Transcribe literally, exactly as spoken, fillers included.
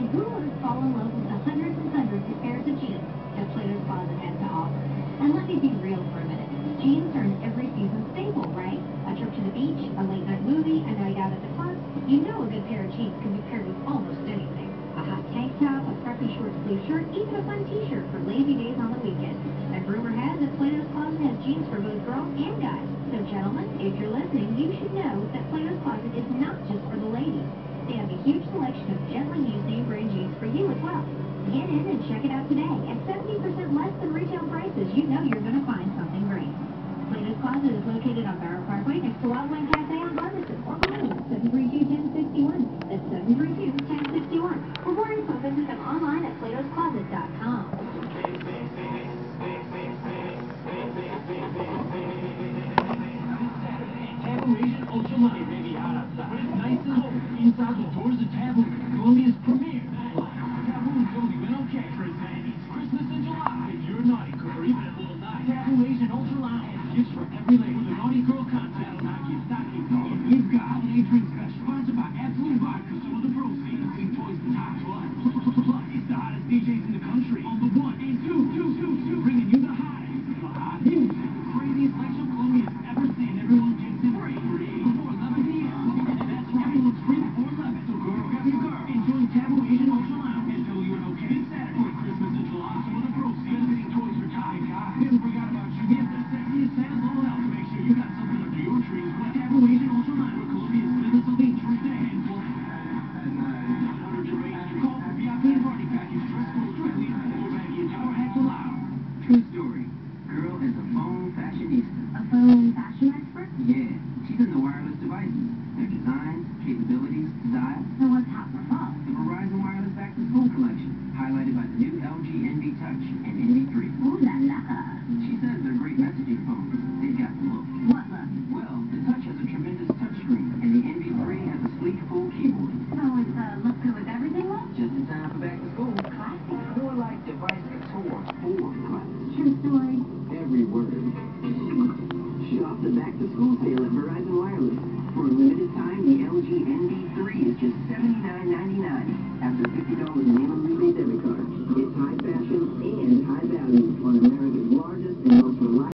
who wouldn't fall in love with the hundreds and hundreds of pairs of jeans that Plato's Closet has to offer? And let me be real for a minute. Jeans are an every season staple, right? A trip to the beach, a late night movie, a night out at the club. You know a good pair of jeans can be paired with almost anything. A hot tank top, a preppy short sleeve shirt, even a fun t-shirt for lazy days on the weekend. And rumor has it Plato's Closet has jeans for both girls and guys. So gentlemen, if you're listening, you should know that Plato's Closet is not just for the ladies. They have a huge selection of gently used name brand jeans for you as well. Get in and check it out today at seventy percent less than retail prices. You know you're going to find something great. Plato's Closet is located on Barrow Parkway next to Wildland Cafe on Barberton. Or call them seven three two, one zero six one. That's seven three two, one zero six one. For more info, visit them online at platos closet dot com. Asian ultralight may be hot outside, but it's nice and cold inside the doors of Taboo, Columbia's premier. Taboo's only been okay for as many as Christmas in July. If you're a naughty girl or even a little night, Taboo Asian Ultra Lounge has gifts for every lady. The naughty girl contest, not gift stocking color. We've got holiday drink special, sponsored by Absolute Vodka. Some of the proceeds, big toys for top plus. Plus, it's the hottest D Js in the country on the one and two, two, two, two, bringing you the hottest, the hot music, the craziest selection Columbia's ever seen. Everyone gets it free. Before eleven p m And that's right, everyone's free before eleven. So girl, grab your girl. Enjoy Taboo Asian Ultra Lounge and W N O K this Saturday, Christmas in July. Some of the proceeds, benefiting toys for Kai and Guy. We haven't forgot about you. We have the sexiest Santa's all out to make sure you got something under your tree as well. Taboo Asian Ultra Lounge, where Columbia's business elite drinks a handful. one hundred Gervais Street. Call for V I P and party package. Dress code strictly or baggage. Our hats allowed. True story. Girl is a phone fashionista. A phone fashion expert? Yeah, she's into wireless devices. Their designs, capabilities, style. So what's hot for fall? The Verizon Wireless Back to School collection, highlighted by the new L G N V Touch and N V three. Ooh la la. She says they're great messaging phones. They've got the look. What look? Well, the Touch has a tremendous touchscreen, and the N V three has a sleek full keyboard. So it's uh, look good with everything look? Just in time for back to school. Classy. More like device couture for class. True story. Every word. Shop the back to school sale at Verizon Wireless. For a limited time, the L G N V three is just seventy-nine ninety-nine. After fifty dollars minimum rebate debit card, get